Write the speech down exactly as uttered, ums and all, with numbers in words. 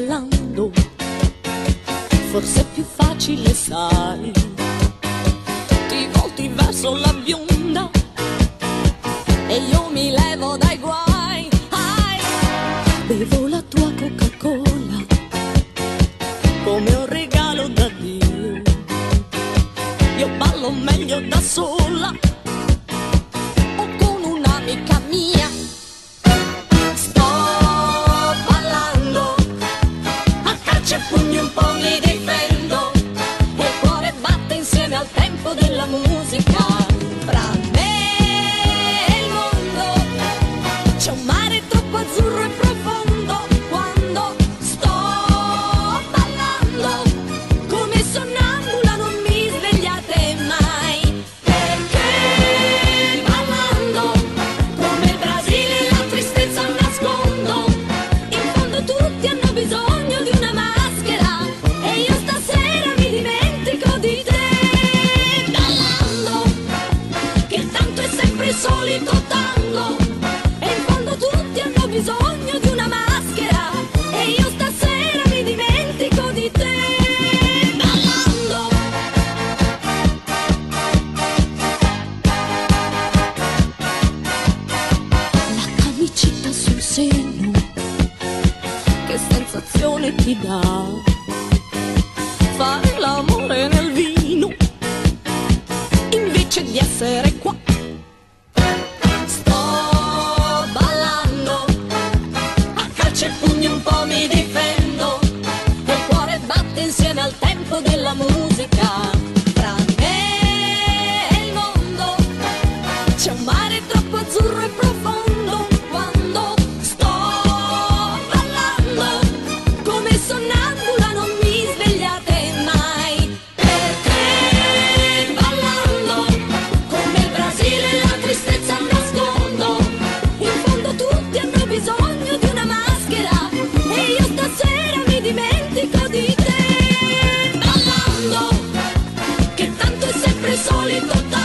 ballando, forse è più facile, sai. Ti volti verso la bionda e io mi levo dai guai. Ai, bevo la tua Coca-Cola come un regalo da Dio. Io ballo meglio da sola o con un'amica mia. Sto ballando, a calci e pugni un po' mi difendo, e il cuore batte insieme al tempo della musica. Fra me e il mondo c'è un mare troppo azzurro e profondo. Quando sto ballando, come sonnambula non mi svegliate mai, perché ballando come il Brasile la tristezza nascondo. In fondo tutti hanno bisogno di una maschera e io stasera mi dimentico di te. Ballando, che tanto è sempre il solito tango, e in fondo tutti hanno bisogno di una maschera e io stasera mi dimentico di te. Ballando, la camicetta sul seno, che sensazione ti dà fare l'amore nel vino invece di essere qua. Sto ballando, a calci e pugni un po' mi difendo, e il cuore batte insieme al tempo della musica. Tra me e il mondo c'è un mare troppo azzurro e profondo. Quando sto ballando, come sonnambula non mi svegliate mai, perché ballando come il Brasile la tristezza nascondo. In fondo tutti hanno bisogno di una maschera e io stasera mi dimentico di te. Ballando, che tanto è sempre il solito tango,